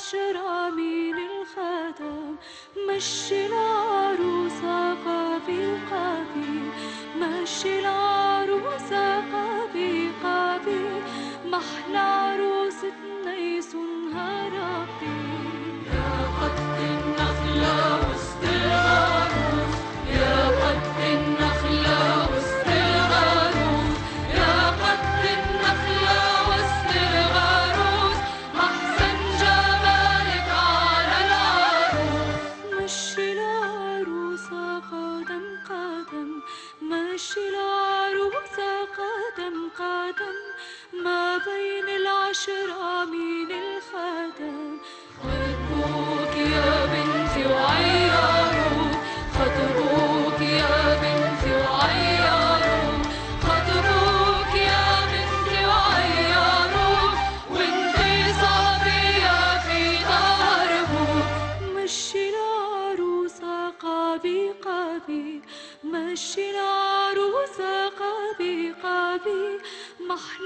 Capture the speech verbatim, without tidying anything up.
العشرة من الخدم، مشي العروسة قبيل قبيل، مشي العروسة قبيل قبيل، محلى عروستنا يسونها ربي. يا قد النخلة وسط الغروس، يا قد النخلة وسط الغروس، يا قد النخلة وسط الغروس، أحسن جمالك على العروس. مشي العروسة قدم قدم، مشي العروسة قدم قدم، ما بين العشرة من الخدم. خطبوك يا بنتي وعيروك، خطبوك يا بنتي وعيروك، خطبوك يا بنتي وعيروك، وانتي صبية في ظهر أبوك. مشي العروسة قبي قبي، مشي العروسة قبي قبي، محلى